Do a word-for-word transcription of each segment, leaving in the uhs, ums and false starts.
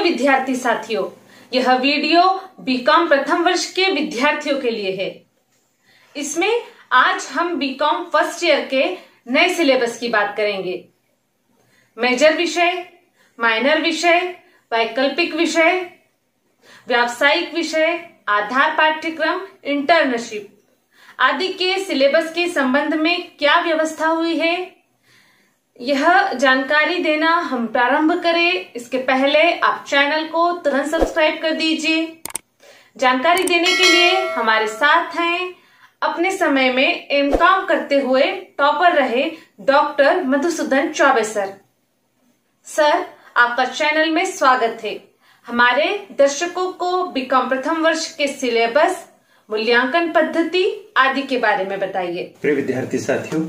विद्यार्थी साथियों, यह वीडियो बीकॉम प्रथम वर्ष के विद्यार्थियों के लिए है। इसमें आज हम बीकॉम फर्स्ट ईयर के नए सिलेबस की बात करेंगे। मेजर विषय, माइनर विषय, वैकल्पिक विषय, व्यावसायिक विषय, आधार पाठ्यक्रम, इंटर्नशिप आदि के सिलेबस के संबंध में क्या व्यवस्था हुई है, यह जानकारी देना हम प्रारंभ करें इसके पहले आप चैनल को तुरंत सब्सक्राइब कर दीजिए। जानकारी देने के लिए हमारे साथ हैं अपने समय में एम कॉम करते हुए टॉपर रहे doctor Madhusudan Choubey sir. Sir, आपका चैनल में स्वागत है। हमारे दर्शकों को बीकॉम प्रथम वर्ष के सिलेबस, मूल्यांकन पद्धति आदि के बारे में बताइए। प्रिय विद्यार्थी साथियों,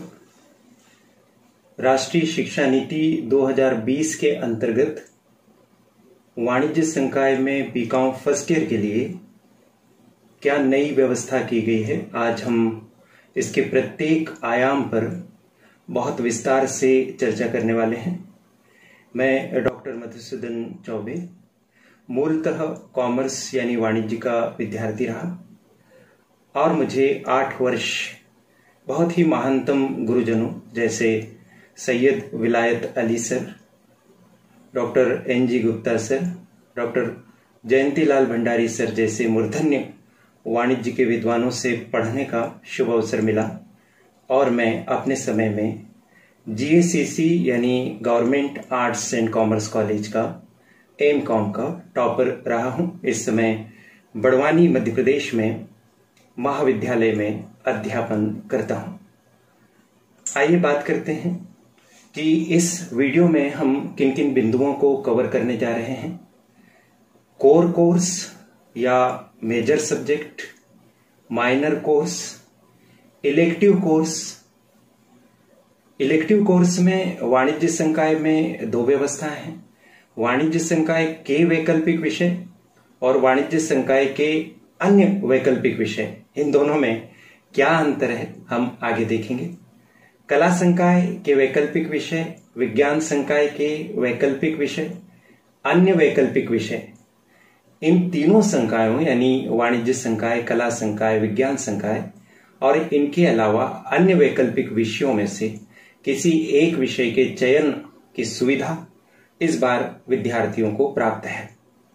राष्ट्रीय शिक्षा नीति दो हज़ार बीस के अंतर्गत वाणिज्य संकाय में बीकॉम फर्स्ट ईयर के लिए क्या नई व्यवस्था की गई है, आज हम इसके प्रत्येक आयाम पर बहुत विस्तार से चर्चा करने वाले हैं। मैं डॉक्टर मधुसूदन चौबे मूलतः कॉमर्स यानी वाणिज्य का विद्यार्थी रहा और मुझे आठ वर्ष बहुत ही महानतम गुरुजनों जैसे Syed Vilayat Ali sir, doctor N G Gupta sir, doctor Jayantilal Bhandari sir जैसे मूर्धन्य वाणिज्य के विद्वानों से पढ़ने का शुभ अवसर मिला और मैं अपने समय में जी ए सी सी यानी government arts and commerce college का एम कॉम का टॉपर रहा हूं। इस समय बड़वानी मध्य प्रदेश में महाविद्यालय में अध्यापन करता हूं। आइए बात करते हैं कि इस वीडियो में हम किन किन बिंदुओं को कवर करने जा रहे हैं। कोर कोर्स या major subject, minor course, elective course. Elective course में वाणिज्य संकाय में दो व्यवस्थाएं हैं, वाणिज्य संकाय के वैकल्पिक विषय और वाणिज्य संकाय के अन्य वैकल्पिक विषय। इन दोनों में क्या अंतर है हम आगे देखेंगे। कला संकाय के वैकल्पिक विषय, विज्ञान संकाय के वैकल्पिक विषय, अन्य वैकल्पिक विषय। इन तीनों संकायों यानी वाणिज्य संकाय, कला संकाय, विज्ञान संकाय और इनके अलावा अन्य वैकल्पिक विषयों में से किसी एक विषय के चयन की सुविधा इस बार विद्यार्थियों को प्राप्त है।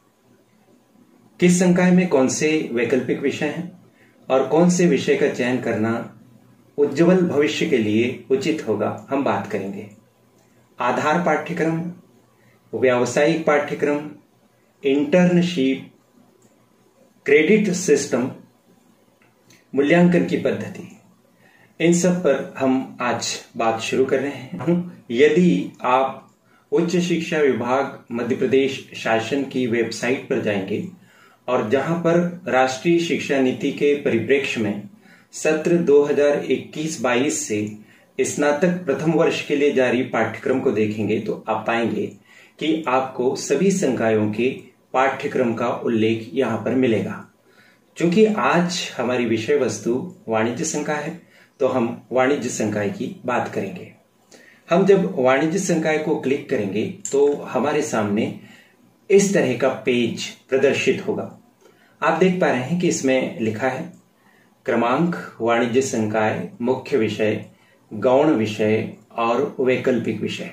किस संकाय में कौन से वैकल्पिक विषय हैं और कौन से विषय का चयन करना उज्जवल भविष्य के लिए उचित होगा, हम बात करेंगे। आधार पाठ्यक्रम, व्यावसायिक पाठ्यक्रम, इंटर्नशिप, क्रेडिट सिस्टम, मूल्यांकन की पद्धति, इन सब पर हम आज बात शुरू कर रहे हैं। यदि आप उच्च शिक्षा विभाग मध्य प्रदेश शासन की वेबसाइट पर जाएंगे और जहां पर राष्ट्रीय शिक्षा नीति के परिप्रेक्ष्य में सत्र दो हज़ार इक्कीस बाईस से स्नातक प्रथम वर्ष के लिए जारी पाठ्यक्रम को देखेंगे तो आप पाएंगे कि आपको सभी संकायों के पाठ्यक्रम का उल्लेख यहाँ पर मिलेगा। चूंकि आज हमारी विषय वस्तु वाणिज्य संकाय है तो हम वाणिज्य संकाय की बात करेंगे। हम जब वाणिज्य संकाय को क्लिक करेंगे तो हमारे सामने इस तरह का पेज प्रदर्शित होगा। आप देख पा रहे हैं कि इसमें लिखा है क्रमांक, वाणिज्य संकाय, मुख्य विषय, गौण विषय और वैकल्पिक विषय।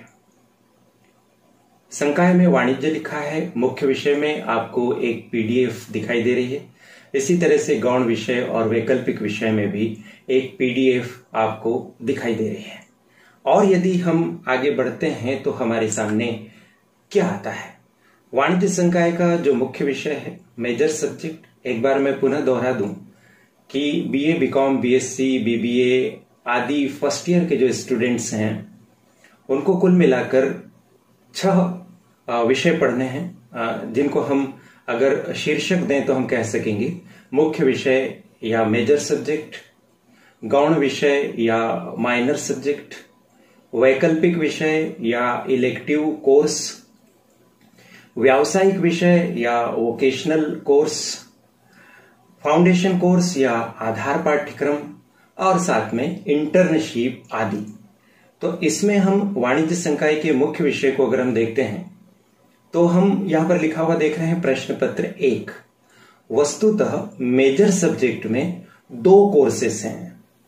संकाय में वाणिज्य लिखा है, मुख्य विषय में आपको एक पी डी एफ दिखाई दे रही है। इसी तरह से गौण विषय और वैकल्पिक विषय में भी एक पी डी एफ आपको दिखाई दे रही है। और यदि हम आगे बढ़ते हैं तो हमारे सामने क्या आता है। वाणिज्य संकाय का जो मुख्य विषय है, मेजर सब्जेक्ट, एक बार मैं पुनः दोहरा दूं कि बीए, बीकॉम, बीएससी, बीबीए आदि फर्स्ट ईयर के जो स्टूडेंट्स हैं उनको कुल मिलाकर छह विषय पढ़ने हैं, जिनको हम अगर शीर्षक दें तो हम कह सकेंगे मुख्य विषय या मेजर सब्जेक्ट, गौण विषय या माइनर सब्जेक्ट, वैकल्पिक विषय या इलेक्टिव कोर्स, व्यावसायिक विषय या वोकेशनल कोर्स, फाउंडेशन कोर्स या आधार पाठ्यक्रम और साथ में इंटर्नशिप आदि। तो इसमें हम वाणिज्य संकाय के मुख्य विषय को अगर हम देखते हैं तो हम यहाँ पर लिखा हुआ देख रहे हैं प्रश्न पत्र एक। वस्तुतः मेजर सब्जेक्ट में दो कोर्सेस हैं।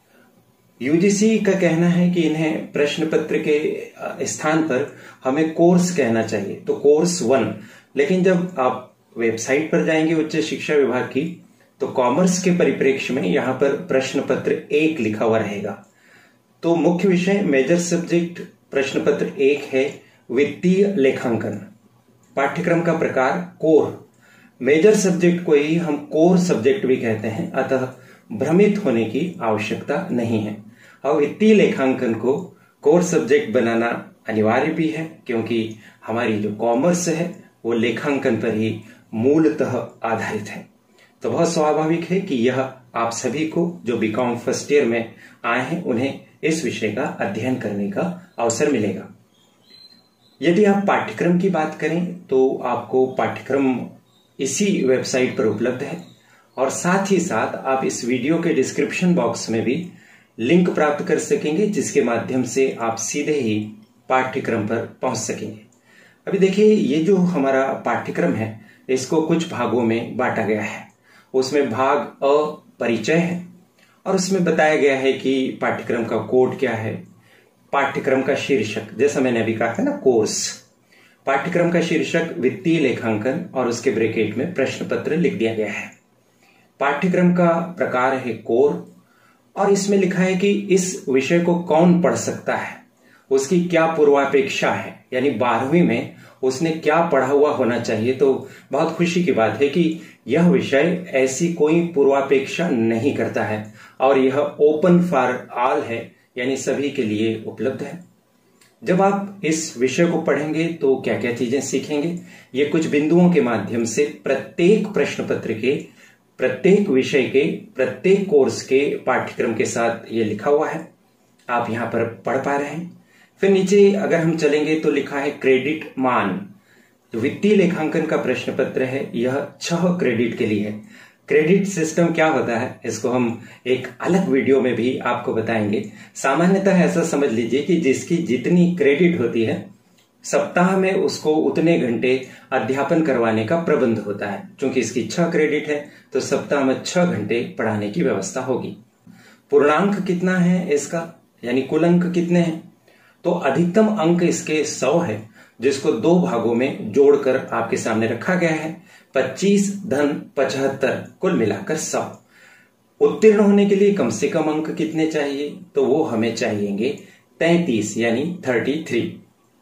यूजीसी का कहना है कि इन्हें प्रश्न पत्र के स्थान पर हमें कोर्स कहना चाहिए, तो कोर्स वन। लेकिन जब आप वेबसाइट पर जाएंगे उच्च शिक्षा विभाग की, तो कॉमर्स के परिप्रेक्ष्य में यहाँ पर प्रश्न पत्र एक लिखा हुआ रहेगा। तो मुख्य विषय मेजर सब्जेक्ट प्रश्न पत्र एक है वित्तीय लेखांकन। पाठ्यक्रम का प्रकार कोर। मेजर सब्जेक्ट को ही हम कोर सब्जेक्ट भी कहते हैं, अतः भ्रमित होने की आवश्यकता नहीं है। और वित्तीय लेखांकन को कोर सब्जेक्ट बनाना अनिवार्य भी है, क्योंकि हमारी जो कॉमर्स है वो लेखांकन पर ही मूलतः आधारित है। तो बहुत स्वाभाविक है कि यह आप सभी को जो बीकॉम फर्स्ट ईयर में आए हैं उन्हें इस विषय का अध्ययन करने का अवसर मिलेगा। यदि आप पाठ्यक्रम की बात करें तो आपको पाठ्यक्रम इसी वेबसाइट पर उपलब्ध है, और साथ ही साथ आप इस वीडियो के डिस्क्रिप्शन बॉक्स में भी लिंक प्राप्त कर सकेंगे, जिसके माध्यम से आप सीधे ही पाठ्यक्रम पर पहुंच सकेंगे। अभी देखिए, ये जो हमारा पाठ्यक्रम है इसको कुछ भागों में बांटा गया है। उसमें भाग अ परिचय है, और उसमें बताया गया है कि पाठ्यक्रम का कोड क्या है, पाठ्यक्रम का शीर्षक, जैसा मैंने अभी कहा था ना कोर्स, पाठ्यक्रम का शीर्षक वित्तीय लेखांकन और उसके ब्रैकेट में प्रश्न पत्र लिख दिया गया है। पाठ्यक्रम का प्रकार है कोर, और इसमें लिखा है कि इस विषय को कौन पढ़ सकता है, उसकी क्या पूर्वापेक्षा है, यानी बारहवीं में उसने क्या पढ़ा हुआ होना चाहिए। तो बहुत खुशी की बात है कि यह विषय ऐसी कोई पूर्वापेक्षा नहीं करता है, और यह ओपन फॉर ऑल है, यानी सभी के लिए उपलब्ध है। जब आप इस विषय को पढ़ेंगे तो क्या क्या चीजें सीखेंगे, ये कुछ बिंदुओं के माध्यम से प्रत्येक प्रश्न पत्र के, प्रत्येक विषय के, प्रत्येक कोर्स के पाठ्यक्रम के साथ ये लिखा हुआ है, आप यहां पर पढ़ पा रहे हैं। फिर नीचे अगर हम चलेंगे तो लिखा है क्रेडिट मान। जो वित्तीय लेखांकन का प्रश्न पत्र है यह छह क्रेडिट के लिए है। क्रेडिट सिस्टम क्या होता है इसको हम एक अलग वीडियो में भी आपको बताएंगे। सामान्यतः ऐसा समझ लीजिए कि जिसकी जितनी क्रेडिट होती है सप्ताह में उसको उतने घंटे अध्यापन करवाने का प्रबंध होता है। क्योंकि इसकी छह क्रेडिट है तो सप्ताह में छह घंटे पढ़ाने की व्यवस्था होगी। पूर्णांक कितना है इसका, यानी कुल अंक कितने हैं, तो अधिकतम अंक इसके सौ है, जिसको दो भागों में जोड़कर आपके सामने रखा गया है। पच्चीस धन पचहत्तर, कुल मिलाकर सौ। उत्तीर्ण होने के लिए कम से कम अंक कितने चाहिए, तो वो हमें चाहिएंगे तैंतीस, यानी तैंतीस।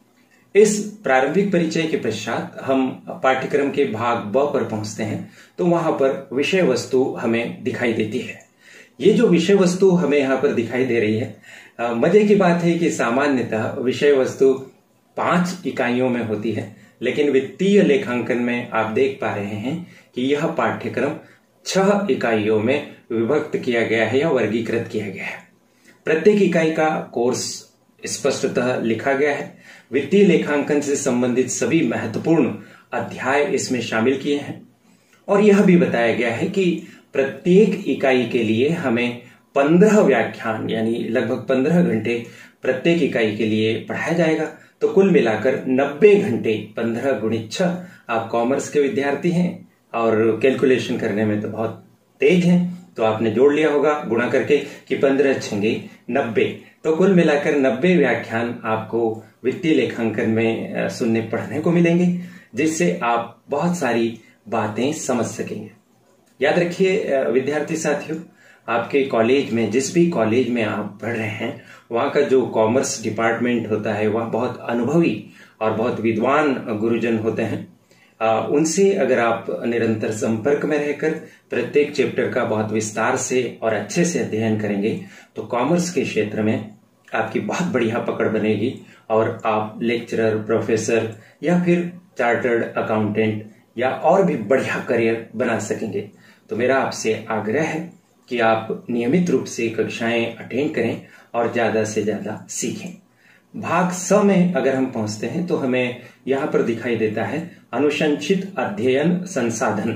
इस प्रारंभिक परिचय के पश्चात हम पाठ्यक्रम के भाग ब पर पहुंचते हैं, तो वहां पर विषय वस्तु हमें दिखाई देती है। ये जो विषय वस्तु हमें यहाँ पर दिखाई दे रही है, आ, मजे की बात है कि सामान्यतः विषय वस्तु पांच इकाइयों में होती है, लेकिन वित्तीय लेखांकन में आप देख पा रहे हैं कि यह पाठ्यक्रम छह इकाइयों में विभक्त किया गया है या वर्गीकृत किया गया है। प्रत्येक इकाई का कोर्स स्पष्टतः लिखा गया है। वित्तीय लेखांकन से संबंधित सभी महत्वपूर्ण अध्याय इसमें शामिल किए हैं, और यह भी बताया गया है कि प्रत्येक इकाई के लिए हमें पंद्रह व्याख्यान, यानी लगभग पंद्रह घंटे प्रत्येक इकाई के लिए पढ़ाया जाएगा। तो कुल मिलाकर नब्बे घंटे, पंद्रह गुणित छह, आप कॉमर्स के विद्यार्थी हैं और कैलकुलेशन करने में तो बहुत तेज हैं, तो आपने जोड़ लिया होगा गुणा करके कि पंद्रह छंगे नब्बे, तो कुल मिलाकर नब्बे व्याख्यान आपको वित्तीय लेखांकन में सुनने पढ़ने को मिलेंगे, जिससे आप बहुत सारी बातें समझ सकेंगे। याद रखिए विद्यार्थी साथियों, आपके कॉलेज में, जिस भी कॉलेज में आप पढ़ रहे हैं, वहाँ का जो कॉमर्स डिपार्टमेंट होता है वह बहुत अनुभवी और बहुत विद्वान गुरुजन होते हैं। आ, उनसे अगर आप निरंतर संपर्क में रहकर प्रत्येक चैप्टर का बहुत विस्तार से और अच्छे से अध्ययन करेंगे तो कॉमर्स के क्षेत्र में आपकी बहुत बढ़िया पकड़ बनेगी, और आप लेक्चरर, प्रोफेसर या फिर चार्टर्ड अकाउंटेंट या और भी बढ़िया करियर बना सकेंगे। तो मेरा आपसे आग्रह है कि आप नियमित रूप से कक्षाएं अटेंड करें और ज्यादा से ज्यादा सीखें। भाग स में अगर हम पहुंचते हैं तो हमें यहां पर दिखाई देता है अनुशंसित अध्ययन संसाधन।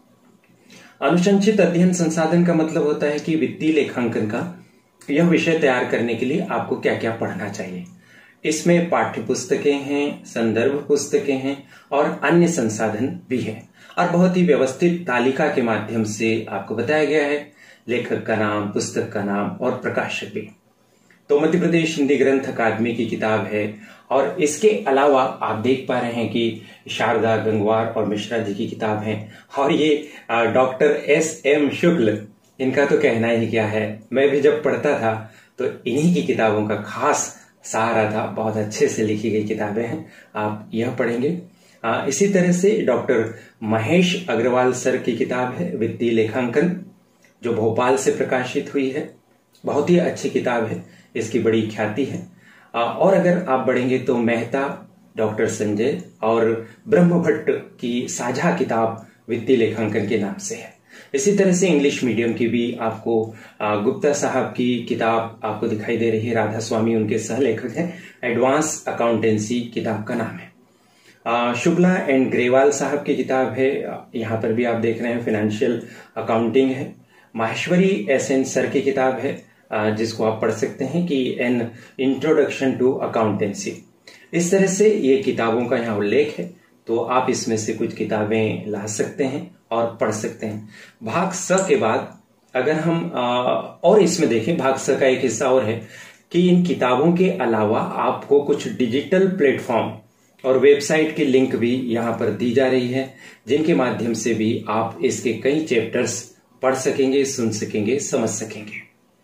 अनुशंसित अध्ययन संसाधन का मतलब होता है कि वित्तीय लेखांकन का यह विषय तैयार करने के लिए आपको क्या क्या पढ़ना चाहिए। इसमें पाठ्य पुस्तकें हैं, संदर्भ पुस्तकें हैं और अन्य संसाधन भी है और बहुत ही व्यवस्थित तालिका के माध्यम से आपको बताया गया है, लेखक का नाम, पुस्तक का नाम और प्रकाशक भी। तो मध्य प्रदेश हिंदी ग्रंथ अकादमी की किताब है और इसके अलावा आप देख पा रहे हैं कि शारदा, गंगवार और मिश्रा जी की किताब है और ये डॉक्टर एस एम शुक्ल, इनका तो कहना ही क्या है। मैं भी जब पढ़ता था तो इन्हीं की किताबों का खास सहारा था। बहुत अच्छे से लिखी गई किताबें हैं, आप यह पढ़ेंगे। आ, इसी तरह से डॉक्टर महेश अग्रवाल सर की किताब है वित्तीय लेखांकन, जो भोपाल से प्रकाशित हुई है। बहुत ही अच्छी किताब है, इसकी बड़ी ख्याति है। आ, और अगर आप बढ़ेंगे तो मेहता, डॉक्टर संजय और ब्रह्म भट्ट की साझा किताब वित्तीय लेखांकन के नाम से है। इसी तरह से इंग्लिश मीडियम की भी आपको गुप्ता साहब की किताब आपको दिखाई दे रही है। राधा स्वामी उनके सह लेखक हैं। एडवांस अकाउंटेंसी किताब का नाम है। शुक्ला एंड ग्रेवाल साहब की किताब है, यहाँ पर भी आप देख रहे हैं फाइनेंशियल अकाउंटिंग है। माहेश्वरी एस एन सर की किताब है जिसको आप पढ़ सकते हैं कि एन इंट्रोडक्शन टू अकाउंटेंसी। इस तरह से ये किताबों का यहाँ उल्लेख है, तो आप इसमें से कुछ किताबें ला सकते हैं और पढ़ सकते हैं। भाग स के बाद अगर हम आ, और इसमें देखें, भाग स का एक हिस्सा और है कि इन किताबों के अलावा आपको कुछ डिजिटल प्लेटफॉर्म और वेबसाइट की लिंक भी यहाँ पर दी जा रही है, जिनके माध्यम से भी आप इसके कई चैप्टर्स पढ़ सकेंगे, सुन सकेंगे, समझ सकेंगे।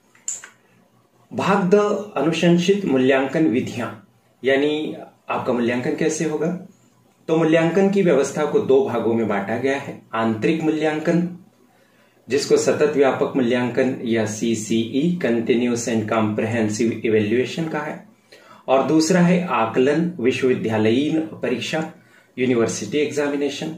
भाग द अनुशंसित मूल्यांकन विधियां, यानी आपका मूल्यांकन कैसे होगा। तो मूल्यांकन की व्यवस्था को दो भागों में बांटा गया है। आंतरिक मूल्यांकन, जिसको सतत व्यापक मूल्यांकन या CCE continuous and comprehensive evaluation का है, और दूसरा है आकलन विश्वविद्यालयीन परीक्षा यूनिवर्सिटी एग्जामिनेशन।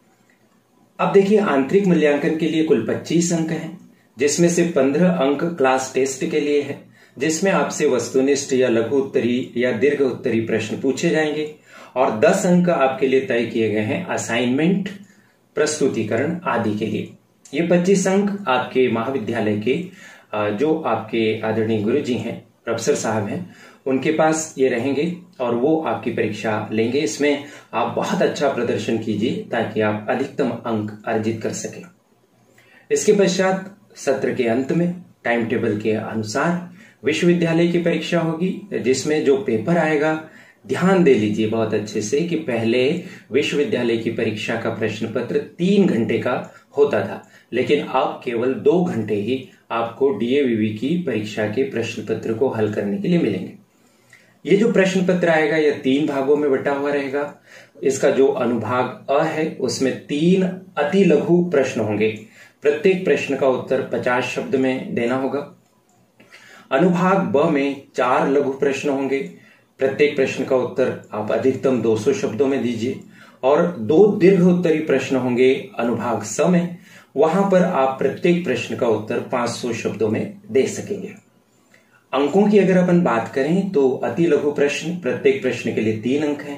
अब देखिए, आंतरिक मूल्यांकन के लिए कुल पच्चीस अंक हैं, जिसमें से पंद्रह अंक क्लास टेस्ट के लिए है, जिसमें आपसे वस्तुनिष्ठ या लघु उत्तरी या दीर्घ उत्तरी प्रश्न पूछे जाएंगे, और दस अंक आपके लिए तय किए गए हैं असाइनमेंट, प्रस्तुतिकरण आदि के लिए। ये पच्चीस अंक आपके महाविद्यालय के जो आपके आदरणीय गुरुजी हैं, प्रोफेसर साहब हैं, उनके पास ये रहेंगे और वो आपकी परीक्षा लेंगे। इसमें आप बहुत अच्छा प्रदर्शन कीजिए ताकि आप अधिकतम अंक अर्जित कर सकें। इसके पश्चात सत्र के अंत में टाइम टेबल के अनुसार विश्वविद्यालय की परीक्षा होगी, जिसमें जो पेपर आएगा, ध्यान दे लीजिए बहुत अच्छे से कि पहले विश्वविद्यालय की परीक्षा का प्रश्न पत्र तीन घंटे का होता था, लेकिन अब केवल दो घंटे ही आपको डीएवीवी की परीक्षा के प्रश्न पत्र को हल करने के लिए मिलेंगे। ये जो प्रश्न पत्र आएगा यह तीन भागों में बटा हुआ रहेगा। इसका जो अनुभाग अ है उसमें तीन अति लघु प्रश्न होंगे। प्रत्येक प्रश्न का उत्तर पचास शब्द में देना होगा। अनुभाग ब में चार लघु प्रश्न होंगे। प्रत्येक प्रश्न का उत्तर आप अधिकतम दो सौ शब्दों में दीजिए, और दो दीर्घ उत्तरी प्रश्न होंगे अनुभाग स में। वहां पर आप प्रत्येक प्रश्न का उत्तर पांच सौ शब्दों में दे सकेंगे। अंकों की अगर अपन बात करें तो अति लघु प्रश्न प्रत्येक प्रश्न के लिए तीन अंक हैं,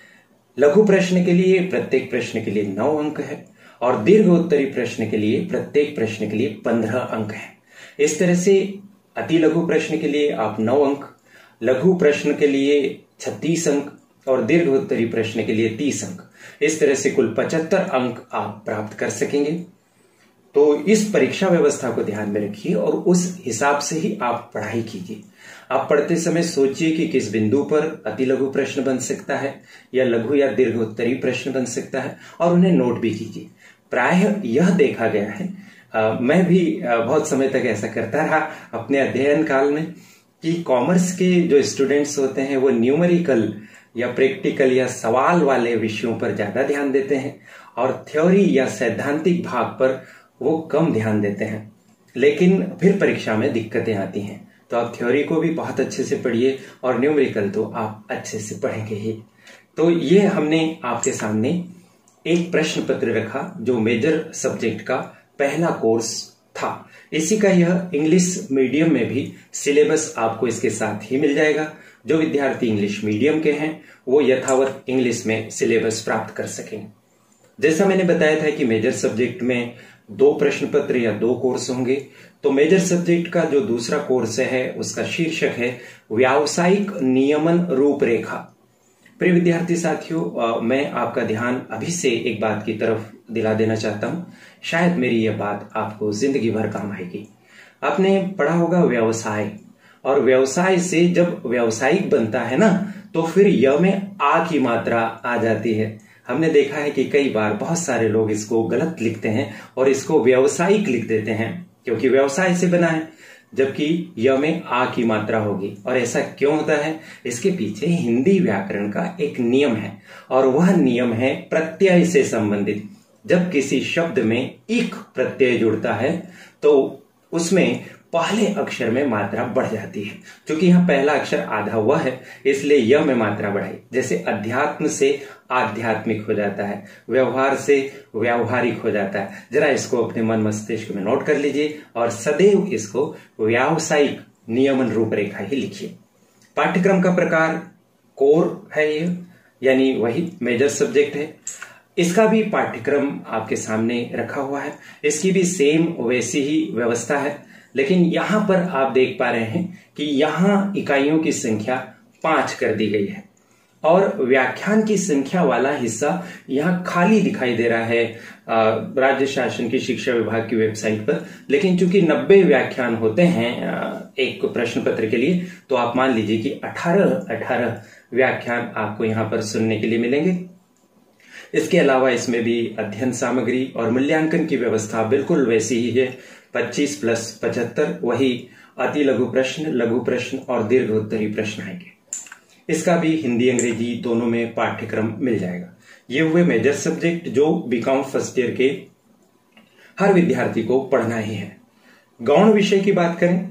लघु प्रश्न के लिए प्रत्येक प्रश्न के लिए नौ अंक है, और दीर्घ उत्तरी प्रश्न के लिए प्रत्येक प्रश्न के लिए पंद्रह अंक है। इस तरह से अति लघु प्रश्न के लिए आप नौ अंक, लघु प्रश्न के लिए छत्तीस अंक और दीर्घ उत्तरी प्रश्न के लिए तीस अंक, इस तरह से कुल पचहत्तर अंक आप प्राप्त कर सकेंगे। तो इस परीक्षा व्यवस्था को ध्यान में रखिए और उस हिसाब से ही आप पढ़ाई कीजिए। आप पढ़ते समय सोचिए कि किस बिंदु पर अति लघु प्रश्न बन सकता है या लघु या दीर्घ उत्तरी प्रश्न बन सकता है, और उन्हें नोट भी कीजिए। प्रायः यह देखा गया है, आ, मैं भी आ, बहुत समय तक ऐसा करता रहा अपने अध्ययन काल में, कि कॉमर्स के जो स्टूडेंट्स होते हैं वो न्यूमेरिकल या प्रैक्टिकल या सवाल वाले विषयों पर ज्यादा ध्यान देते हैं, और थ्योरी या सैद्धांतिक भाग पर वो कम ध्यान देते हैं। लेकिन फिर परीक्षा में दिक्कतें आती हैं। तो आप थ्योरी को भी बहुत अच्छे से पढ़िए और न्यूमेरिकल तो आप अच्छे से पढ़ेंगे ही। तो ये हमने आपके सामने एक प्रश्न पत्र रखा जो मेजर सब्जेक्ट का पहला कोर्स था। इसी का यह इंग्लिश मीडियम में भी सिलेबस आपको इसके साथ ही मिल जाएगा। जो विद्यार्थी इंग्लिश मीडियम के हैं वो यथावत इंग्लिश में सिलेबस प्राप्त कर सकेंगे। जैसा मैंने बताया था कि मेजर सब्जेक्ट में दो प्रश्न पत्र या दो कोर्स होंगे। तो मेजर सब्जेक्ट का जो दूसरा कोर्स है उसका शीर्षक है व्यावसायिक नियमन रूपरेखा। प्रिय विद्यार्थी साथियों, मैं आपका ध्यान अभी से एक बात की तरफ दिला देना चाहता हूं, शायद मेरी यह बात आपको जिंदगी भर काम आएगी। आपने पढ़ा होगा व्यवसाय, और व्यवसाय से जब व्यावसायिक बनता है ना तो फिर य में आ की मात्रा आ जाती है। हमने देखा है कि कई बार बहुत सारे लोग इसको गलत लिखते हैं और इसको व्यावसायिक लिख देते हैं क्योंकि व्यवसाय से बना है, जबकि य में आ की मात्रा होगी। और ऐसा क्यों होता है? इसके पीछे हिंदी व्याकरण का एक नियम है, और वह नियम है प्रत्यय से संबंधित। जब किसी शब्द में इक प्रत्यय जुड़ता है तो उसमें पहले अक्षर में मात्रा बढ़ जाती है। क्योंकि यहाँ पहला अक्षर आधा हुआ है इसलिए य में मात्रा बढ़ाई। जैसे अध्यात्म से आध्यात्मिक हो जाता है, व्यवहार से व्यावहारिक हो जाता है। जरा इसको अपने मन मस्तिष्क में नोट कर लीजिए और सदैव इसको व्यावसायिक नियमन रूपरेखा ही लिखिए। पाठ्यक्रम का प्रकार कोर है ये, यानी वही मेजर सब्जेक्ट है। इसका भी पाठ्यक्रम आपके सामने रखा हुआ है, इसकी भी सेम वैसी ही व्यवस्था है, लेकिन यहां पर आप देख पा रहे हैं कि यहां इकाइयों की संख्या पांच कर दी गई है और व्याख्यान की संख्या वाला हिस्सा यहां खाली दिखाई दे रहा है राज्य शासन की शिक्षा विभाग की वेबसाइट पर। लेकिन चूंकि नब्बे व्याख्यान होते हैं एक प्रश्न पत्र के लिए, तो आप मान लीजिए कि अठारह अठारह व्याख्यान आपको यहां पर सुनने के लिए मिलेंगे। इसके अलावा इसमें भी अध्ययन सामग्री और मूल्यांकन की व्यवस्था बिल्कुल वैसी ही है। पच्चीस प्लस पचहत्तर, वही अति लघु प्रश्न, लघु प्रश्न और दीर्घ उत्तरी प्रश्न आएंगे। इसका भी हिंदी अंग्रेजी दोनों में पाठ्यक्रम मिल जाएगा। ये हुए मेजर सब्जेक्ट जो बीकॉम फर्स्ट ईयर के हर विद्यार्थी को पढ़ना ही है। गौण विषय की बात करें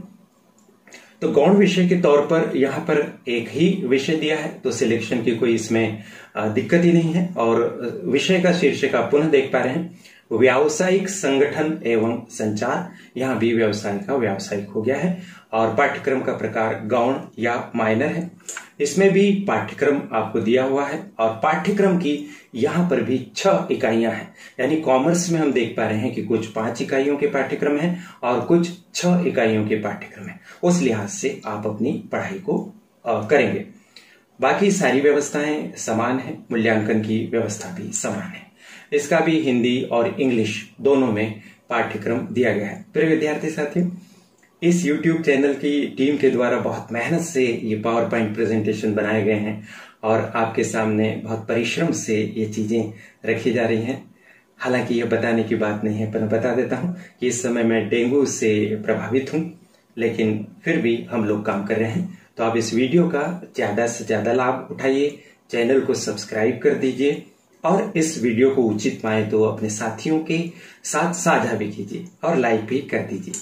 तो गौण विषय के तौर पर यहाँ पर एक ही विषय दिया है, तो सिलेक्शन की कोई इसमें दिक्कत ही नहीं है। और विषय का शीर्षक आप पुनः देख पा रहे हैं, व्यावसायिक संगठन एवं संचार। यहाँ भी व्यवसाय का व्यावसायिक हो गया है। और पाठ्यक्रम का प्रकार गौण या माइनर है। इसमें भी पाठ्यक्रम आपको दिया हुआ है और पाठ्यक्रम की यहाँ पर भी छह इकाइयां हैं। यानी कॉमर्स में हम देख पा रहे हैं कि कुछ पांच इकाइयों के पाठ्यक्रम हैं और कुछ छह इकाइयों के पाठ्यक्रम हैं। उस लिहाज से आप अपनी पढ़ाई को करेंगे। बाकी सारी व्यवस्थाएं समान है, मूल्यांकन की व्यवस्था भी समान है। इसका भी हिंदी और इंग्लिश दोनों में पाठ्यक्रम दिया गया है। प्रिय विद्यार्थी साथियों, इस YouTube चैनल की टीम के द्वारा बहुत मेहनत से ये पावर पॉइंट प्रेजेंटेशन बनाए गए हैं और आपके सामने बहुत परिश्रम से ये चीजें रखी जा रही हैं। हालांकि ये बताने की बात नहीं है, पर मैं बता देता हूं कि इस समय मैं डेंगू से प्रभावित हूं, लेकिन फिर भी हम लोग काम कर रहे हैं। तो आप इस वीडियो का ज्यादा से ज्यादा लाभ उठाइए, चैनल को सब्सक्राइब कर दीजिए और इस वीडियो को उचित पाए तो अपने साथियों के साथ साझा भी कीजिए और लाइक भी कर दीजिए।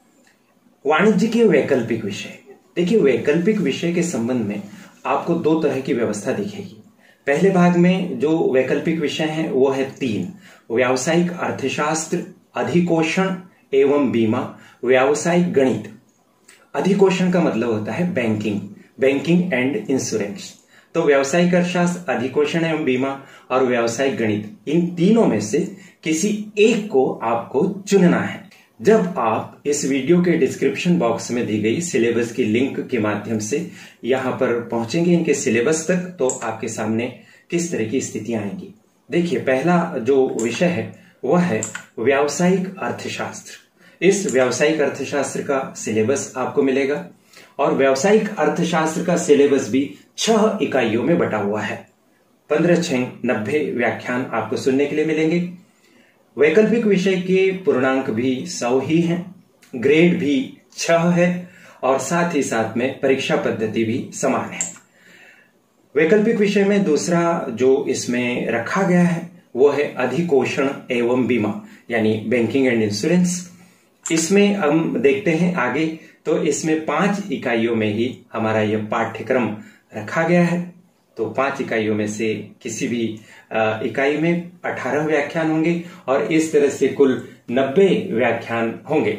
वाणिज्य के वैकल्पिक विषय, देखिए वैकल्पिक विषय के संबंध में आपको दो तरह की व्यवस्था दिखेगी। पहले भाग में जो वैकल्पिक विषय है वो है तीन, व्यावसायिक अर्थशास्त्र, अधिकोषण एवं बीमा, व्यावसायिक गणित। अधिकोषण का मतलब होता है बैंकिंग, बैंकिंग एंड इंश्योरेंस। तो व्यावसायिक अर्थशास्त्र, अधिकोषण एवं बीमा और व्यावसायिक गणित, इन तीनों में से किसी एक को आपको चुनना है। जब आप इस वीडियो के डिस्क्रिप्शन बॉक्स में दी गई सिलेबस की लिंक के माध्यम से यहां पर पहुंचेंगे इनके सिलेबस तक, तो आपके सामने किस तरह की स्थितियां आएंगी। देखिए पहला जो विषय है वह है व्यावसायिक अर्थशास्त्र। इस व्यावसायिक अर्थशास्त्र का सिलेबस आपको मिलेगा और व्यावसायिक अर्थशास्त्र का सिलेबस भी छह इकाइयों में बटा हुआ है। पंद्रह छह नब्बे व्याख्यान आपको सुनने के लिए मिलेंगे। वैकल्पिक विषय के पूर्णांक भी सौ ही हैं, ग्रेड भी छह है और साथ ही साथ में परीक्षा पद्धति भी समान है। वैकल्पिक विषय में दूसरा जो इसमें रखा गया है वो है अधिकोषण एवं बीमा, यानी बैंकिंग एंड इंश्योरेंस। इसमें हम देखते हैं आगे, तो इसमें पांच इकाइयों में ही हमारा यह पाठ्यक्रम रखा गया है। तो पांच इकाइयों में से किसी भी इकाई में अठारह व्याख्यान होंगे और इस तरह से कुल नब्बे व्याख्यान होंगे।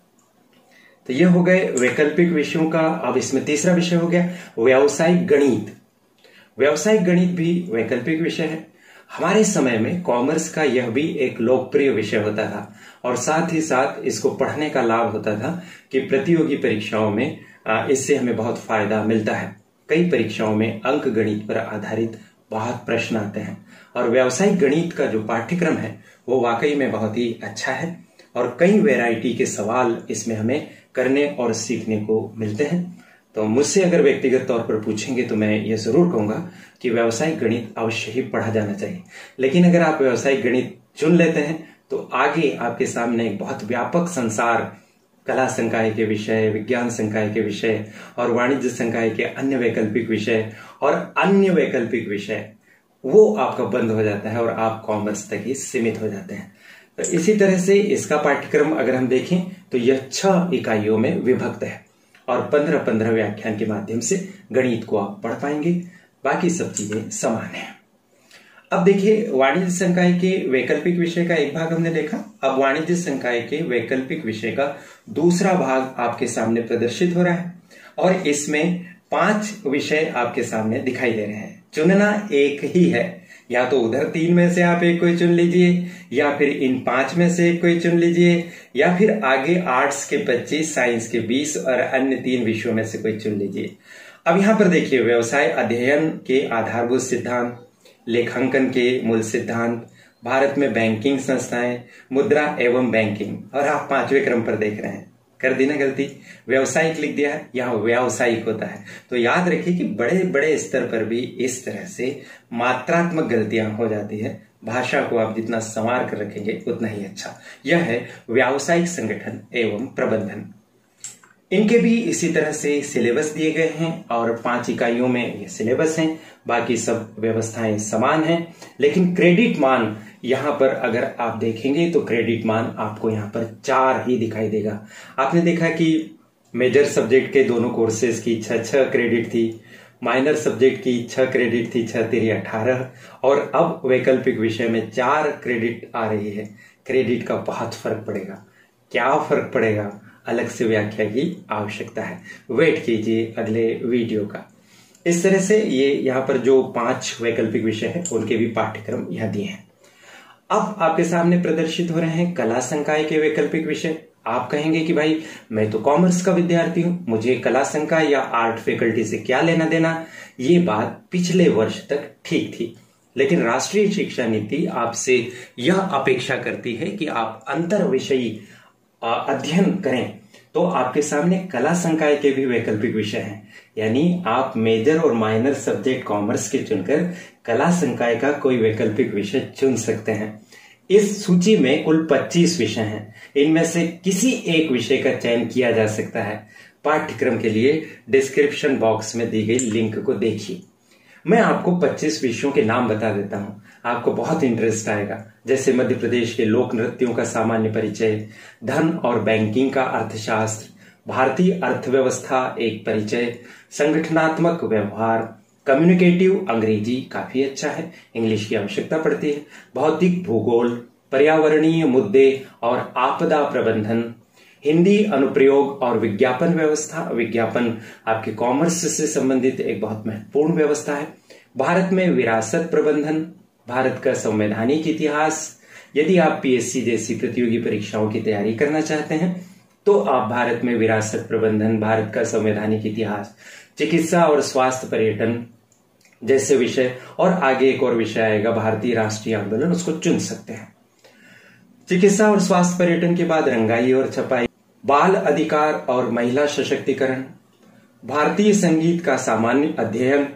तो यह हो गए वैकल्पिक विषयों का। अब इसमें तीसरा विषय हो गया व्यावसायिक गणित। व्यावसायिक गणित भी वैकल्पिक विषय है। हमारे समय में कॉमर्स का यह भी एक लोकप्रिय विषय होता था और साथ ही साथ इसको पढ़ने का लाभ होता था कि प्रतियोगी परीक्षाओं में इससे हमें बहुत फायदा मिलता है। कई परीक्षाओं में अंक गणित पर आधारित बहुत प्रश्न आते हैं और व्यावसायिक गणित का जो पाठ्यक्रम है वो वाकई में बहुत ही अच्छा है और कई वैरायटी के सवाल इसमें हमें करने और सीखने को मिलते हैं। तो मुझसे अगर व्यक्तिगत तौर पर पूछेंगे तो मैं ये जरूर कहूंगा कि व्यावसायिक गणित अवश्य ही पढ़ा जाना चाहिए। लेकिन अगर आप व्यावसायिक गणित चुन लेते हैं तो आगे आपके सामने एक बहुत व्यापक संसार कला संकाय के विषय, विज्ञान संकाय के विषय और वाणिज्य संकाय के अन्य वैकल्पिक विषय और अन्य वैकल्पिक विषय वो आपका बंद हो जाता है और आप कॉमर्स तक ही सीमित हो जाते हैं। तो इसी तरह से इसका पाठ्यक्रम अगर हम देखें तो यह छह इकाइयों में विभक्त है और पंद्रह पंद्रह व्याख्यान के माध्यम से गणित को आप पढ़ पाएंगे। बाकी सब चीजें समान है। अब देखिए, वाणिज्य संकाय के वैकल्पिक विषय का एक भाग हमने देखा। अब वाणिज्य संकाय के वैकल्पिक विषय का दूसरा भाग आपके सामने प्रदर्शित हो रहा है और इसमें पांच विषय आपके सामने दिखाई दे रहे हैं। चुनना एक ही है, या तो उधर तीन में से आप एक कोई चुन लीजिए या फिर इन पांच में से एक कोई चुन लीजिए या फिर आगे आर्ट्स के पच्चीस, साइंस के बीस और अन्य तीन विषयों में से कोई चुन लीजिए। अब यहां पर देखिए, व्यवसाय अध्ययन के आधारभूत सिद्धांत, लेखांकन के मूल सिद्धांत, भारत में बैंकिंग संस्थाएं, मुद्रा एवं बैंकिंग, और आप पांचवें क्रम पर देख रहे हैं, कर दी ना गलती, व्यावसायिक लिख दिया है, यहाँ व्यावसायिक होता है। तो याद रखिए कि बड़े बड़े स्तर पर भी इस तरह से मात्रात्मक गलतियां हो जाती है। भाषा को आप जितना संवार कर रखेंगे उतना ही अच्छा। यह है व्यावसायिक संगठन एवं प्रबंधन। इनके भी इसी तरह से सिलेबस दिए गए हैं और पांच इकाइयों में ये सिलेबस हैं। बाकी सब व्यवस्थाएं समान हैं, लेकिन क्रेडिट मान यहां पर अगर आप देखेंगे तो क्रेडिट मान आपको यहां पर चार ही दिखाई देगा। आपने देखा कि मेजर सब्जेक्ट के दोनों कोर्सेज की छह छह क्रेडिट थी, माइनर सब्जेक्ट की छह क्रेडिट थी, छह तेरी अठारह, और अब वैकल्पिक विषय में चार क्रेडिट आ रही है। क्रेडिट का बहुत फर्क पड़ेगा। क्या फर्क पड़ेगा, अलग से व्याख्या की आवश्यकता है। वेट कीजिए अगले वीडियो का। इस तरह से ये यहाँ पर जो पांच वैकल्पिक विषय है उनके भी पाठ्यक्रम यहाँ दिए हैं। अब आपके सामने प्रदर्शित हो रहे हैं कला संकाय के वैकल्पिक विषय। आप कहेंगे कि भाई मैं तो कॉमर्स का विद्यार्थी हूं, मुझे कला संकाय या आर्ट फैकल्टी से क्या लेना देना। ये बात पिछले वर्ष तक ठीक थी, लेकिन राष्ट्रीय शिक्षा नीति आपसे यह अपेक्षा करती है कि आप अंतर विषयी अध्ययन करें। तो आपके सामने कला संकाय के भी वैकल्पिक विषय हैं, यानी आप मेजर और माइनर सब्जेक्ट कॉमर्स के चुनकर कला संकाय का कोई वैकल्पिक विषय चुन सकते हैं। इस सूची में कुल पच्चीस विषय हैं। इनमें से किसी एक विषय का चयन किया जा सकता है। पाठ्यक्रम के लिए डिस्क्रिप्शन बॉक्स में दी गई लिंक को देखिए। मैं आपको पच्चीस विषयों के नाम बता देता हूं, आपको बहुत इंटरेस्ट आएगा। जैसे मध्य प्रदेश के लोक नृत्यों का सामान्य परिचय, धन और बैंकिंग का अर्थशास्त्र, भारतीय अर्थव्यवस्था एक परिचय, संगठनात्मक व्यवहार, कम्युनिकेटिव अंग्रेजी काफी अच्छा है, इंग्लिश की आवश्यकता पड़ती है, भौतिक भूगोल, पर्यावरणीय मुद्दे और आपदा प्रबंधन, हिंदी अनुप्रयोग और विज्ञापन व्यवस्था। विज्ञापन आपके कॉमर्स से संबंधित एक बहुत महत्वपूर्ण व्यवस्था है। भारत में विरासत प्रबंधन, भारत का संवैधानिक इतिहास। यदि आप पीएससी जैसी प्रतियोगी परीक्षाओं की तैयारी करना चाहते हैं तो आप भारत में विरासत प्रबंधन, भारत का संवैधानिक इतिहास, चिकित्सा और स्वास्थ्य पर्यटन जैसे विषय, और आगे एक और विषय आएगा भारतीय राष्ट्रीय आंदोलन, उसको चुन सकते हैं। चिकित्सा और स्वास्थ्य पर्यटन के बाद रंगाई और छपाई, बाल अधिकार और महिला सशक्तिकरण, भारतीय संगीत का सामान्य अध्ययन,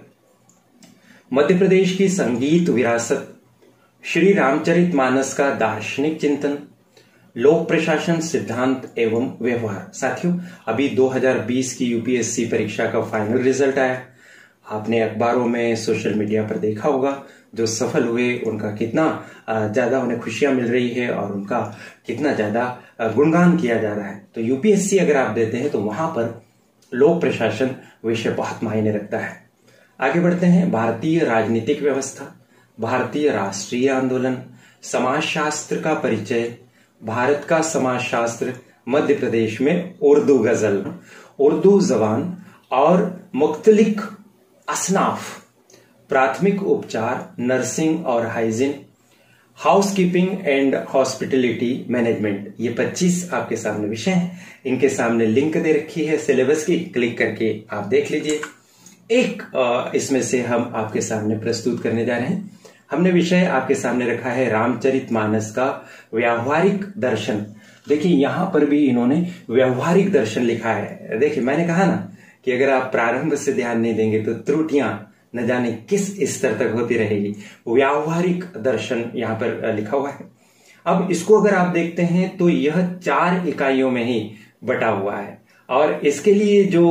मध्य प्रदेश की संगीत विरासत, श्री रामचरितमानस का दार्शनिक चिंतन, लोक प्रशासन सिद्धांत एवं व्यवहार। साथियों, अभी दो हज़ार बीस की यूपीएससी परीक्षा का फाइनल रिजल्ट आया। आपने अखबारों में, सोशल मीडिया पर देखा होगा, जो सफल हुए उनका कितना ज्यादा उन्हें खुशियां मिल रही है और उनका कितना ज्यादा गुणगान किया जा रहा है। तो यूपीएससी अगर आप देते हैं तो वहां पर लोक प्रशासन विषय बहुत मायने रखता है। आगे बढ़ते हैं। भारतीय राजनीतिक व्यवस्था, भारतीय राष्ट्रीय आंदोलन, समाजशास्त्र का परिचय, भारत का समाजशास्त्र, मध्य प्रदेश में उर्दू गजल, उर्दू जबान और मुख्तलिफ असनाफ, प्राथमिक उपचार, नर्सिंग और hygiene, housekeeping and hospitality management. ये पच्चीस आपके सामने विषय हैं। इनके सामने लिंक दे रखी है सिलेबस की, क्लिक करके आप देख लीजिए। एक इसमें से हम आपके सामने प्रस्तुत करने जा रहे हैं। हमने विषय आपके सामने रखा है रामचरितमानस का व्यावहारिक दर्शन। देखिए यहां पर भी इन्होंने व्यावहारिक दर्शन लिखा है। देखिए मैंने कहा ना कि अगर आप प्रारंभ से ध्यान नहीं देंगे तो त्रुटियां न जाने किस स्तर तक होती रहेगी। व्यावहारिक दर्शन यहां पर लिखा हुआ है। अब इसको अगर आप देखते हैं तो यह चार इकाइयों में ही बटा हुआ है और इसके लिए जो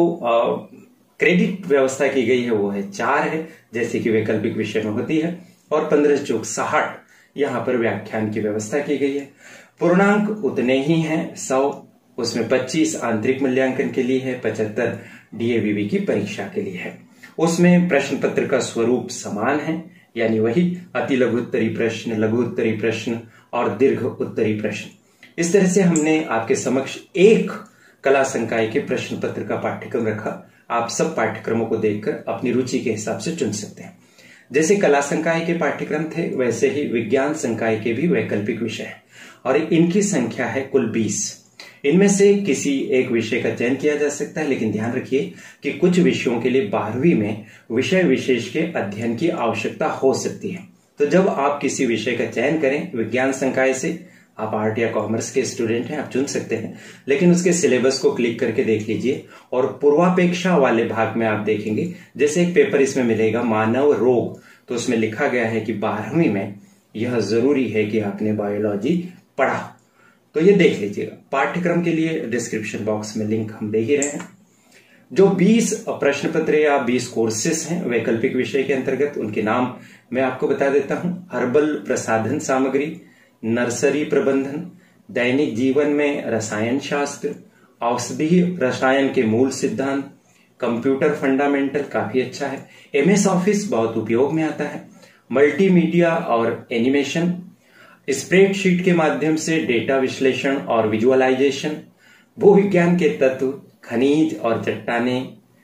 क्रेडिट व्यवस्था की गई है वो है चार है, जैसे कि वैकल्पिक विषय में होती है, और पंद्रह चौक साठ यहां पर व्याख्यान की व्यवस्था की गई है। पूर्णांक उतने ही हैं, सौ, उसमें पच्चीस आंतरिक मूल्यांकन के लिए है, पचहत्तर डीएवीवी की परीक्षा के लिए है। उसमें प्रश्न पत्र का स्वरूप समान है, यानी वही अति लघु उत्तरी प्रश्न, लघु उत्तरी प्रश्न और दीर्घ उत्तरी प्रश्न। इस तरह से हमने आपके समक्ष एक कला संकाय के प्रश्न पत्र का पाठ्यक्रम रखा। आप सब पाठ्यक्रमों को देखकर अपनी रुचि के हिसाब से चुन सकते हैं। जैसे कला संकाय के पाठ्यक्रम थे वैसे ही विज्ञान संकाय के भी वैकल्पिक विषय हैं और इनकी संख्या है कुल बीस। इनमें से किसी एक विषय का चयन किया जा सकता है, लेकिन ध्यान रखिए कि कुछ विषयों के लिए बारहवीं में विषय विशेष के अध्ययन की आवश्यकता हो सकती है। तो जब आप किसी विषय का चयन करें विज्ञान संकाय से, आप आर्ट या कॉमर्स के स्टूडेंट हैं, आप चुन सकते हैं, लेकिन उसके सिलेबस को क्लिक करके देख लीजिए और पूर्वापेक्षा वाले भाग में आप देखेंगे, जैसे एक पेपर इसमें मिलेगा मानव रोग, तो उसमें लिखा गया है कि बारहवीं में यह जरूरी है कि आपने बायोलॉजी पढ़ा। तो ये देख लीजिएगा। पाठ्यक्रम के लिए डिस्क्रिप्शन बॉक्स में लिंक हम दे ही रहे हैं। जो बीस प्रश्न पत्र या बीस कोर्सेस हैं वैकल्पिक विषय के अंतर्गत, उनके नाम मैं आपको बता देता हूं। हर्बल प्रसाधन सामग्री, नर्सरी प्रबंधन, दैनिक जीवन में रसायन शास्त्र, औषधि रसायन के मूल सिद्धांत, कंप्यूटर फंडामेंटल काफी अच्छा है, एमएस ऑफिस बहुत उपयोग में आता है, मल्टीमीडिया और एनिमेशन, स्प्रेडशीट के माध्यम से डेटा विश्लेषण और विजुअलाइजेशन, भूविज्ञान के तत्व, खनिज और चट्टाने,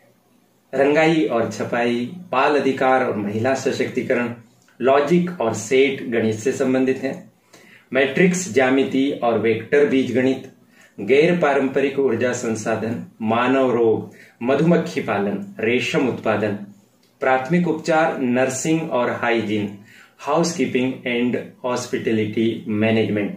रंगाई और छपाई, बाल अधिकार और महिला सशक्तिकरण, लॉजिक और सेट गणित से संबंधित है, मैट्रिक्स ज्यामिति और वेक्टर बीजगणित, गैर पारंपरिक ऊर्जा संसाधन, मानव रोग, मधुमक्खी पालन, रेशम उत्पादन, प्राथमिक उपचार, नर्सिंग और hygiene, housekeeping and hospitality management.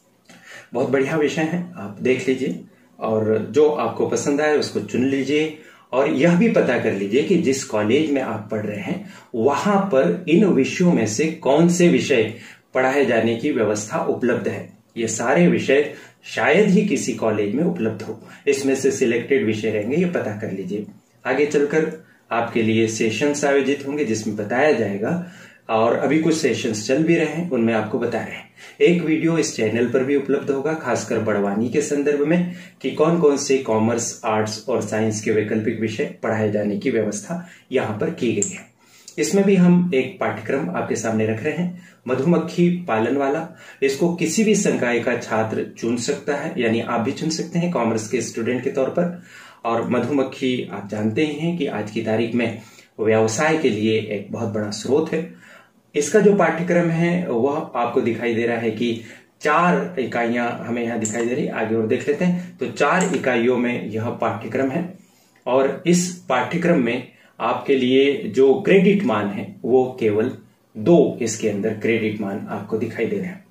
बहुत बढ़िया विषय है, आप देख लीजिए और जो आपको पसंद आए उसको चुन लीजिए और यह भी पता कर लीजिए कि जिस कॉलेज में आप पढ़ रहे हैं वहां पर इन विषयों में से कौन से विषय पढ़ाए जाने की व्यवस्था उपलब्ध है। ये सारे विषय शायद ही किसी कॉलेज में उपलब्ध हो, इसमें से सिलेक्टेड विषय रहेंगे, ये पता कर लीजिए। आगे चलकर आपके लिए सेशंस आयोजित होंगे जिसमें बताया जाएगा, और अभी कुछ सेशंस चल भी रहे हैं, उनमें आपको बता रहे हैं। एक वीडियो इस चैनल पर भी उपलब्ध होगा खासकर बड़वानी के संदर्भ में कि कौन कौन से कॉमर्स, आर्ट्स और साइंस के वैकल्पिक विषय पढ़ाए जाने की व्यवस्था यहाँ पर की गई है। इसमें भी हम एक पाठ्यक्रम आपके सामने रख रहे हैं, मधुमक्खी पालन वाला। इसको किसी भी संकाय का छात्र चुन सकता है, यानी आप भी चुन सकते हैं कॉमर्स के स्टूडेंट के तौर पर। और मधुमक्खी आप जानते ही हैं कि आज की तारीख में व्यवसाय के लिए एक बहुत बड़ा स्रोत है। इसका जो पाठ्यक्रम है वह आपको दिखाई दे रहा है कि चार इकाइयां हमें यहाँ दिखाई दे रही, आगे और देख लेते हैं। तो चार इकाइयों में यह पाठ्यक्रम है और इस पाठ्यक्रम में आपके लिए जो क्रेडिट मान है वो केवल दो, इसके अंदर क्रेडिट मान आपको दिखाई दे रहे हैं।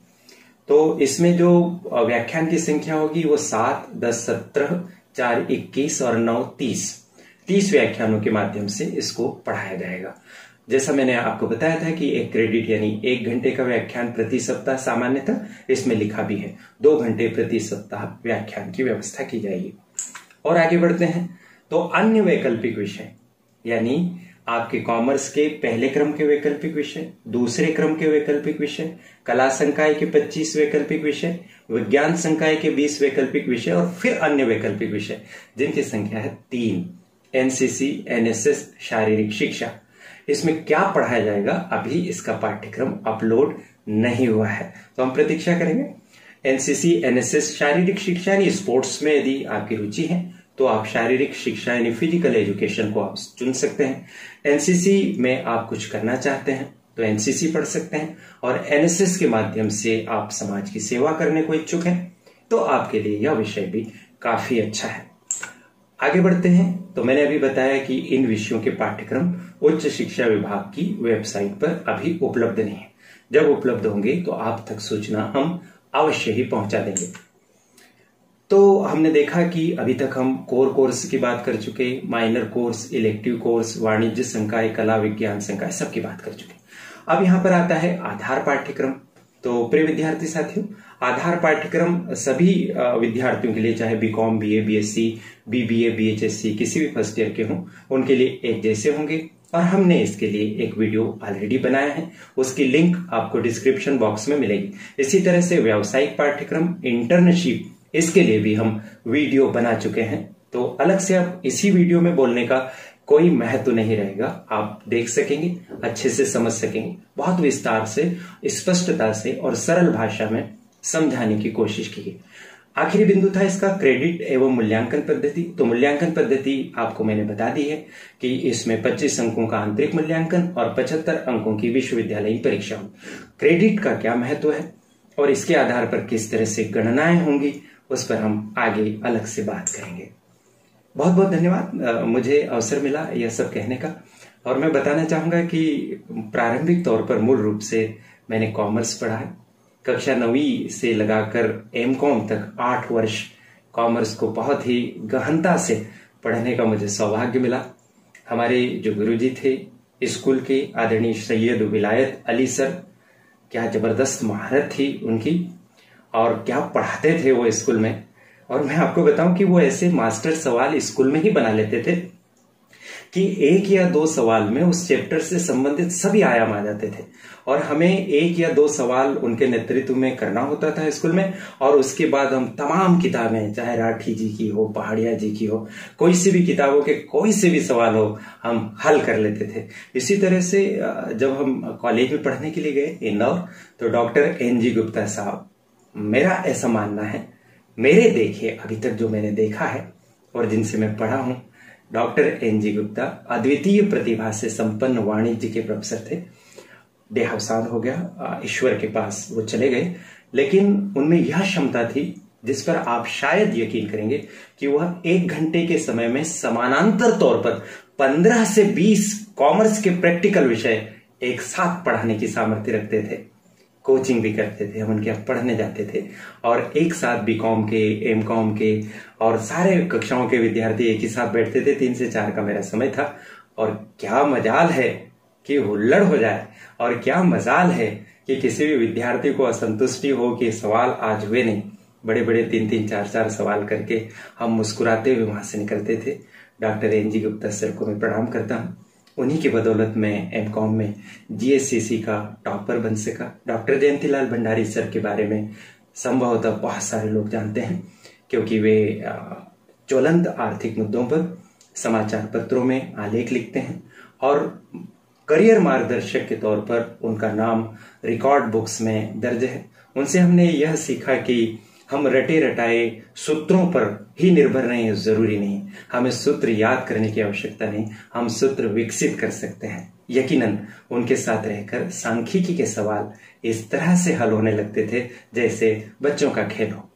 तो इसमें जो व्याख्यान की संख्या होगी वो सात, दस, सत्रह, चार, इक्कीस और नौ, तीस तीस व्याख्यानों के माध्यम से इसको पढ़ाया जाएगा। जैसा मैंने आपको बताया था कि एक क्रेडिट यानी एक घंटे का व्याख्यान प्रति सप्ताह सामान्यतः इसमें लिखा भी है, दो घंटे प्रति सप्ताह व्याख्यान की व्यवस्था की जाएगी। और आगे बढ़ते हैं तो अन्य वैकल्पिक विषय यानी आपके कॉमर्स के पहले क्रम के वैकल्पिक विषय, दूसरे क्रम के वैकल्पिक विषय, कला संकाय के पच्चीस वैकल्पिक विषय, विज्ञान संकाय के बीस वैकल्पिक विषय और फिर अन्य वैकल्पिक विषय जिनकी संख्या है तीन। एनसीसी, एनएसएस, शारीरिक शिक्षा। इसमें क्या पढ़ाया जाएगा अभी इसका पाठ्यक्रम अपलोड नहीं हुआ है, तो हम प्रतीक्षा करेंगे। एनसीसी, एनएसएस, शारीरिक शिक्षा यानी स्पोर्ट्स में यदि आपकी रुचि है तो आप शारीरिक शिक्षा यानी फिजिकल एजुकेशन को आप चुन सकते हैं। एनसीसी में आप कुछ करना चाहते हैं तो एनसीसी पढ़ सकते हैं, और एनएसएस के माध्यम से आप समाज की सेवा करने को इच्छुक हैं तो आपके लिए यह विषय भी काफी अच्छा है। आगे बढ़ते हैं। तो मैंने अभी बताया कि इन विषयों के पाठ्यक्रम उच्च शिक्षा विभाग की वेबसाइट पर अभी उपलब्ध नहीं है। जब उपलब्ध होंगे तो आप तक सूचना हम अवश्य ही पहुंचा देंगे। तो हमने देखा कि अभी तक हम कोर कोर्स की बात कर चुके, माइनर कोर्स, इलेक्टिव कोर्स, वाणिज्य संकाय, कला विज्ञान संकाय, सबकी बात कर चुके। अब यहाँ पर आता है आधार पाठ्यक्रम। तो प्रिय विद्यार्थी साथियों, आधार पाठ्यक्रम सभी विद्यार्थियों के लिए, चाहे बीकॉम, बीए, बीएससी, बीबीए, बीएचएससी, किसी भी फर्स्ट ईयर के हों, उनके लिए एक जैसे होंगे। और हमने इसके लिए एक वीडियो ऑलरेडी बनाया है, उसकी लिंक आपको डिस्क्रिप्शन बॉक्स में मिलेगी। इसी तरह से व्यावसायिक पाठ्यक्रम, इंटर्नशिप, इसके लिए भी हम वीडियो बना चुके हैं। तो अलग से अब इसी वीडियो में बोलने का कोई महत्व नहीं रहेगा, आप देख सकेंगे, अच्छे से समझ सकेंगे। बहुत विस्तार से, स्पष्टता से और सरल भाषा में समझाने की कोशिश की है। आखिरी बिंदु था इसका क्रेडिट एवं मूल्यांकन पद्धति। तो मूल्यांकन पद्धति आपको मैंने बता दी है कि इसमें पच्चीस अंकों का आंतरिक मूल्यांकन और पचहत्तर अंकों की विश्वविद्यालयी परीक्षा होगी। क्रेडिट का क्या महत्व है और इसके आधार पर किस तरह से गणनाएं होंगी, उस पर हम आगे अलग से बात करेंगे। बहुत बहुत धन्यवाद, मुझे अवसर मिला यह सब कहने का। और मैं बताना चाहूंगा कि प्रारंभिक तौर पर मूल रूप से मैंने कॉमर्स पढ़ा है। कक्षा नवीं से लगाकर एम कॉम तक आठ वर्ष कॉमर्स को बहुत ही गहनता से पढ़ने का मुझे सौभाग्य मिला। हमारे जो गुरुजी थे स्कूल के, आदरणीय सैयद विलायत अली सर, क्या जबरदस्त महारत थी उनकी, और क्या पढ़ाते थे वो स्कूल में। और मैं आपको बताऊं कि वो ऐसे मास्टर सवाल स्कूल में ही बना लेते थे कि एक या दो सवाल में उस चैप्टर से संबंधित सभी आयाम आ जाते थे, और हमें एक या दो सवाल उनके नेतृत्व में करना होता था स्कूल में। और उसके बाद हम तमाम किताबें, चाहे राठी जी की हो, पहाड़िया जी की हो, कोई सी भी किताबों के कोई से भी सवाल हो, हम हल कर लेते थे। इसी तरह से जब हम कॉलेज में पढ़ने के लिए गए इंदौर, तो डॉक्टर एन जी गुप्ता साहब, मेरा ऐसा मानना है, मेरे देखे अभी तक जो मैंने देखा है और जिनसे मैं पढ़ा हूं, डॉक्टर एन जी गुप्ता अद्वितीय प्रतिभा से संपन्न वाणिज्य के प्रोफेसर थे। देहावसान हो गया, ईश्वर के पास वो चले गए, लेकिन उनमें यह क्षमता थी जिस पर आप शायद यकीन करेंगे कि वह एक घंटे के समय में समानांतर तौर पर पंद्रह से बीस कॉमर्स के प्रैक्टिकल विषय एक साथ पढ़ाने की सामर्थ्य रखते थे। कोचिंग भी करते थे, हम उनके यहाँ पढ़ने जाते थे, और एक साथ बीकॉम के, एम कॉम के और सारे कक्षाओं के विद्यार्थी एक ही साथ बैठते थे। तीन से चार का मेरा समय था, और क्या मजाल है कि हुल्लड़ हो जाए, और क्या मजाल है कि किसी भी विद्यार्थी को असंतुष्टि हो कि सवाल आज हुए नहीं। बड़े बड़े तीन तीन चार चार सवाल करके हम मुस्कुराते हुए वहां से निकलते थे। Doctor N G Gupta sir को मैं प्रणाम करता हूँ। उन्हीं की बदौलत में एम कॉम में जीएससीसी का टॉपर बन सका। डॉक्टर जयंतीलाल भंडारी सर के बारे में संभवतः बहुत सारे लोग जानते हैं, क्योंकि वे ज्वलंत आर्थिक मुद्दों पर समाचार पत्रों में आलेख लिखते हैं, और करियर मार्गदर्शक के तौर पर उनका नाम रिकॉर्ड बुक्स में दर्ज है। उनसे हमने यह सीखा कि हम रटे रटाए सूत्रों पर ही निर्भर नहीं, जरूरी नहीं, हमें सूत्र याद करने की आवश्यकता नहीं, हम सूत्र विकसित कर सकते हैं। यकीनन उनके साथ रहकर सांख्यिकी के सवाल इस तरह से हल होने लगते थे जैसे बच्चों का खेल हो।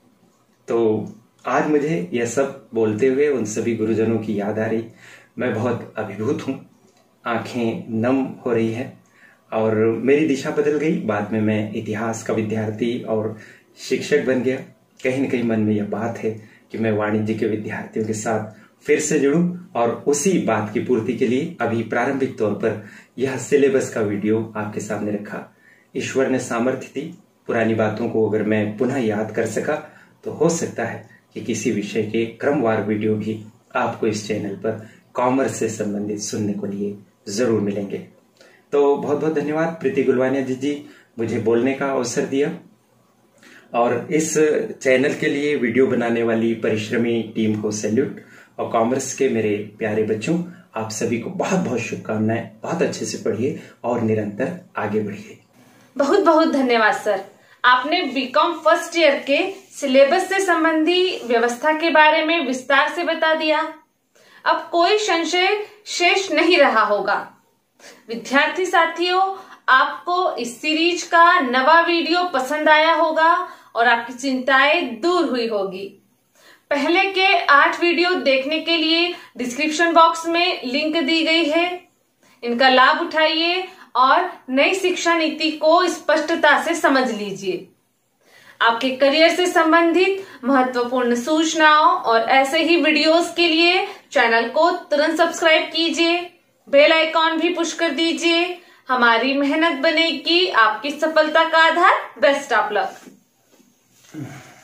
तो आज मुझे यह सब बोलते हुए उन सभी गुरुजनों की याद आ रही। मैं बहुत अभिभूत हूँ, आंखें नम हो रही है, और मेरी दिशा बदल गई। बाद में मैं इतिहास का विद्यार्थी और शिक्षक बन गया। कहीं न कहीं मन में यह बात है कि मैं वाणिज्य के विद्यार्थियों के साथ फिर से जुड़ूं, और उसी बात की पूर्ति के लिए अभी प्रारंभिक तौर पर यह सिलेबस का वीडियो आपके सामने रखा। ईश्वर ने सामर्थ्य दी, पुरानी बातों को अगर मैं पुनः याद कर सका तो हो सकता है कि किसी विषय के क्रमवार वीडियो भी आपको इस चैनल पर कॉमर्स से संबंधित सुनने को लिए जरूर मिलेंगे। तो बहुत बहुत धन्यवाद प्रीति गुलवानिया जी जी मुझे बोलने का अवसर दिया, और इस चैनल के लिए वीडियो बनाने वाली परिश्रमी टीम को सैल्यूट। और कॉमर्स के मेरे प्यारे बच्चों, आप सभी को बहुत बहुत शुभकामनाएं। बहुत अच्छे से पढ़िए और निरंतर आगे बढ़िए। बहुत बहुत धन्यवाद सर, आपने बीकॉम फर्स्ट ईयर के सिलेबस से संबंधी व्यवस्था के बारे में विस्तार से बता दिया। अब कोई संशय शेष नहीं रहा होगा विद्यार्थी साथियों, आपको इस सीरीज का नवा वीडियो पसंद आया होगा और आपकी चिंताएं दूर हुई होगी। पहले के आठ वीडियो देखने के लिए डिस्क्रिप्शन बॉक्स में लिंक दी गई है। इनका लाभ उठाइए और नई शिक्षा नीति को स्पष्टता से समझ लीजिए। आपके करियर से संबंधित महत्वपूर्ण सूचनाओं और ऐसे ही वीडियोस के लिए चैनल को तुरंत सब्सक्राइब कीजिए, बेल आइकॉन भी पुश कर दीजिए। हमारी मेहनत बनेगी आपकी सफलता का आधार। Best of luck.